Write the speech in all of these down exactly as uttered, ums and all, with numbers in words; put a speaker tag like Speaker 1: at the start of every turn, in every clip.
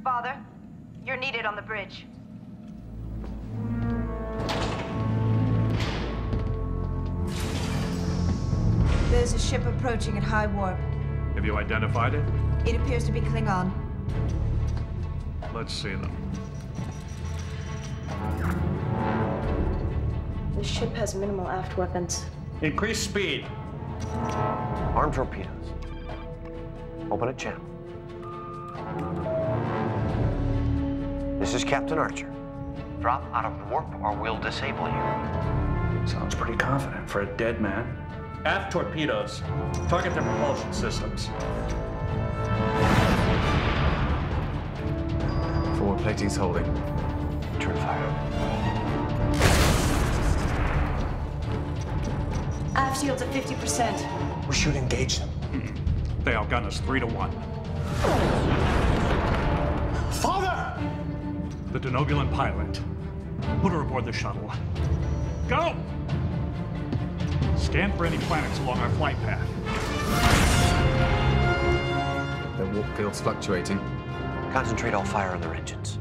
Speaker 1: Father, you're needed on the bridge.
Speaker 2: There's a ship approaching at high warp.
Speaker 3: Have you identified it?
Speaker 2: It appears to be Klingon.
Speaker 3: Let's see them.
Speaker 4: The ship has minimal aft weapons.
Speaker 3: Increase speed.
Speaker 5: Arm torpedoes. Open a channel. This is Captain Archer. Drop out of warp or we'll disable you.
Speaker 3: Sounds pretty confident for a dead man. Aft torpedoes. Target their propulsion systems.
Speaker 6: Forward plating's holding.
Speaker 5: Turn fire.
Speaker 2: Aft shields at fifty percent.
Speaker 6: We should engage them.
Speaker 3: Hmm. They outgun us three to one.
Speaker 6: Father!
Speaker 3: The Denobulan pilot. Put her aboard the shuttle. Go! Scan for any planets along our flight path.
Speaker 6: Their warp field's fluctuating.
Speaker 5: Concentrate all fire on their engines.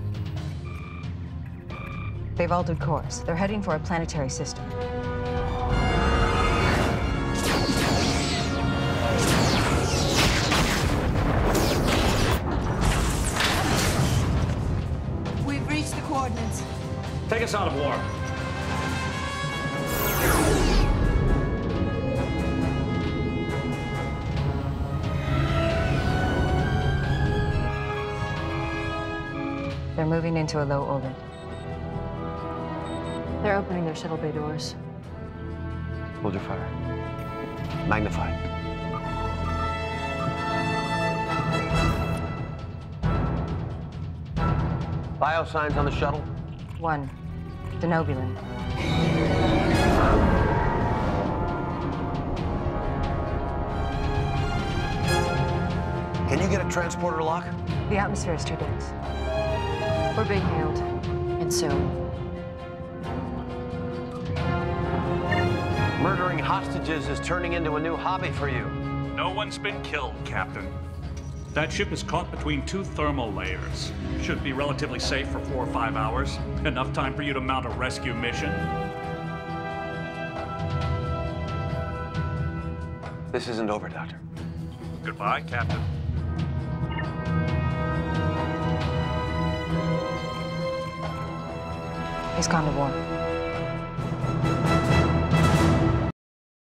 Speaker 7: They've altered course. They're heading for a planetary system.
Speaker 2: We've reached the coordinates.
Speaker 3: Take us out of warp.
Speaker 7: They're moving into a low orbit.
Speaker 4: They're opening their shuttle bay doors.
Speaker 5: Hold your fire. Magnify. Biosigns on the shuttle?
Speaker 7: One, Denobulan.
Speaker 5: Can you get a transporter lock?
Speaker 7: The atmosphere is too dense.
Speaker 4: We're being hailed. And soon.
Speaker 5: Murdering hostages is turning into a new hobby for you.
Speaker 3: No one's been killed, Captain. That ship is caught between two thermal layers. Should be relatively safe for four or five hours. Enough time for you to mount a rescue mission.
Speaker 5: This isn't over, Doctor.
Speaker 3: Goodbye, Captain.
Speaker 7: He's gone to war.